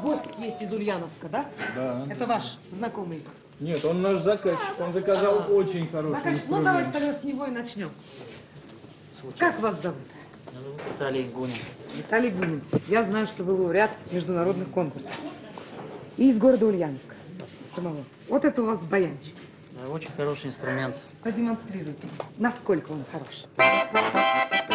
гость есть из Ульяновска, да? Да. Это ваш знакомый? Нет, он наш заказчик. Он заказал очень хороший Заказчик. Ну, инструмент. давайте тогда с него и начнем. Как вас зовут? Меня зовут Виталий Гунин. Виталий Гунин. Я знаю, что вы лауреат международных конкурсов. И из города Ульяновска. Самого. Вот это у вас баянчик. Да, очень хороший инструмент. Продемонстрируйте, насколько он хорош.